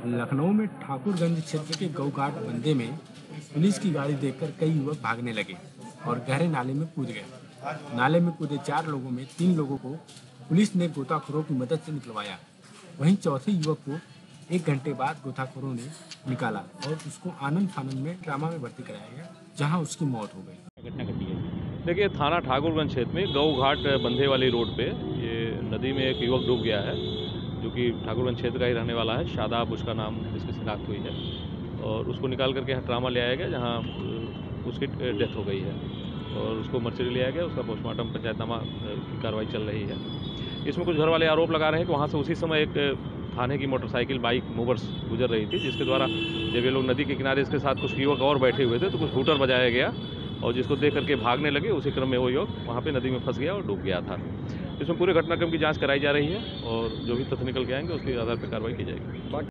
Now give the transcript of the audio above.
लखनऊ में ठाकुरगंज क्षेत्र के गौघाट बंदे में पुलिस की गाड़ी देखकर कई युवक भागने लगे और गहरे नाले में कूद गए। नाले में कूदे 4 लोगों में 3 लोगों को पुलिस ने गोताखोरों की मदद से निकलवाया। वहीं चौथे युवक को 1 घंटे बाद गोताखोरों ने निकाला और उसको आनंद फानंद में ट्रामा में भर्ती कराया गया, जहां उसकी मौत हो गई। घटना घटी है। देखिए, थाना ठाकुरगंज क्षेत्र में गौघाट बंधे वाली रोड पे ये नदी में एक युवक डूब गया है, जो कि ठाकुरगंज क्षेत्र का ही रहने वाला है। शादाब उसका नाम, जिसकी शिनाख्त हुई है, और उसको निकाल करके यहाँ ट्रामा ले आया गया, जहाँ उसकी डेथ हो गई है और उसको मर्चरी ले आया गया। उसका पोस्टमार्टम पंचायतनामा की कार्रवाई चल रही है। इसमें कुछ घर वाले आरोप लगा रहे हैं कि वहाँ से उसी समय एक थाने की मोटरसाइकिल बाइक मूवर्स गुजर रही थी, जिसके द्वारा जब ये लोग नदी के किनारे इसके साथ कुछ युवक और बैठे हुए थे तो कुछ हूटर बजाया गया और जिसको देख करके भागने लगे। उसी क्रम में वो युवक वहाँ पे नदी में फंस गया और डूब गया था। इसमें पूरे घटनाक्रम की जांच कराई जा रही है और जो भी तथ्य निकल के आएंगे उसके आधार पर कार्रवाई की जाएगी।